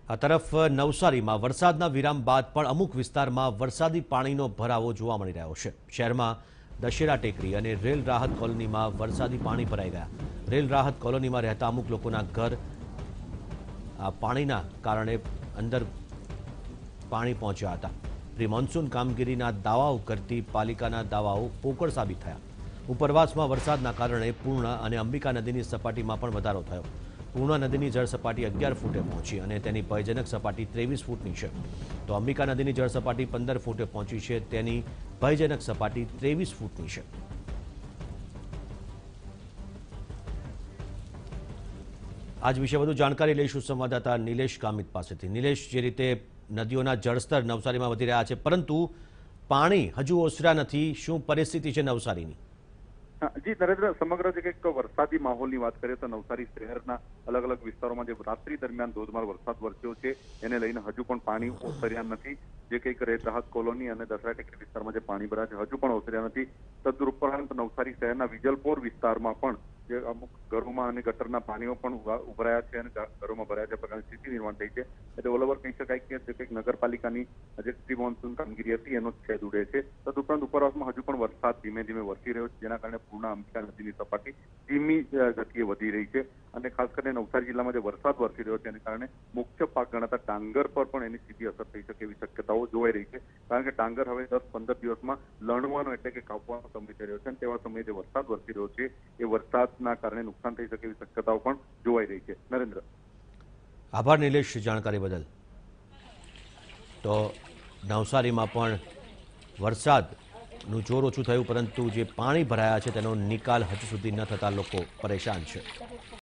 આ તરફ નવસારીમાં વરસાદના વિરામ બાદ પણ અમુક વિસ્તારમાં વરસાદી પાણીનો ભરાવો જોવા મળી રહ્યો છે। શહેરમાં દશેરા ટેકરી અને રેલ રાહત કોલોનીમાં વરસાદી પાણી ભરાઈ ગયા। રેલ રાહત કોલોનીમાં રહેતા અમુક લોકોના ઘર આ પાણીના કારણે અંદર પાણી પહોંચ્યા હતા। પ્રી મોન્સૂન કામગીરીના દાવાઓ કરતી પાલિકાના દાવાઓ પોકળ સાબિત થયા। ઉપરવાસમાં વરસાદના કારણે પૂર્ણા અને અંબિકા નદીની સપાટીમાં પણ વધારો થયો। પૂર્ણા નદીની જળ સપાટી 11 ફૂટે પહોંચી અને તેની ભયજનક સપાટી 23 ફૂટની છે, તો અંબિકા નદીની જળ સપાટી 15 ફૂટે પહોંચી છે, તેની ભયજનક સપાટી 23 ફૂટની છે। આજ વિશે વધુ જાણકારી લઈશું સંવાદદાતા નિલેશ કામિત પાસેથી। નિલેશ, જે રીતે નદીઓના જળસ્તર નવસારીમાં વધી રહ્યા છે, પરંતુ પાણી હજુ ઓસર્યા નથી, શું પરિસ્થિતિ છે નવસારીની? જી નરેન્દ્ર, સમગ્ર જે કંઈક વરસાદી માહોલની વાત કરીએ તો નવસારી શહેરના અલગ અલગ વિસ્તારોમાં જે રાત્રિ દરમિયાન ધોધમાર વરસાદ વરસ્યો છે એને લઈને હજુ પણ પાણી ઓસર્યા નથી। જે કંઈક રેલ રાહત કોલોની અને દસરા ટેકરી વિસ્તારમાં જે પાણી ભરાયા છે હજુ પણ ઓસર્યા નથી। તદુપરાંત નવસારી શહેરના વિજલપોર વિસ્તારમાં પણ જે અમુક ઘરોમાં અને ગટરના પાણીઓ પણ ઉભરાયા છે અને ઘરોમાં ભરાયા છે પ્રકારની સ્થિતિ નિર્માણ થઈ છે। એટલે ઓલ ઓવર કહી શકાય કે જે કંઈક નગરપાલિકાની જે પ્રી મોન્સૂન કામગીરી હતી એનો છેદ ઉડે છે। તદુપરાંત ઉપરવાસમાં હજુ પણ વરસાદ ધીમે ધીમે વરસી રહ્યો છે, જેના કારણે પૂર્ણા અંબિકા નદીની સપાટી ધીમી ગતિએ વધી રહી છે અને ખાસ કરીને નવસારી જિલ્લામાં જે વરસાદ વરસી રહ્યો છે એને કારણે મુખ્ય પાક ગણાતા ડાંગર પર પણ એની સીધી અસર થઈ શકે એવી શક્યતાઓ જોવાઈ રહી છે, કારણ કે ડાંગર હવે 10-15 દિવસમાં લણવાનો એટલે કે કાપવાનો સમય થઈ રહ્યો છે અને તેવા સમયે જે વરસાદ વરસી રહ્યો છે એ વરસાદના કારણે નુકસાન થઈ શકે એવી શક્યતાઓ પણ જોવાઈ રહી છે। નરેન્દ્ર, આભાર નિલેશ જાણકારી બદલ। તો નવસારીમાં પણ વરસાદનું જોર ઓછું થયું, પરંતુ જે પાણી ભરાયા છે તેનો નિકાલ હજુ સુધી ન થતા લોકો પરેશાન છે।